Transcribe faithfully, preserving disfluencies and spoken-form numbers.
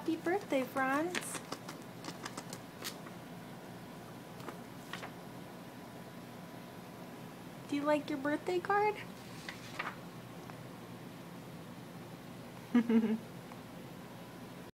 Happy birthday, Franz. Do you like your birthday card?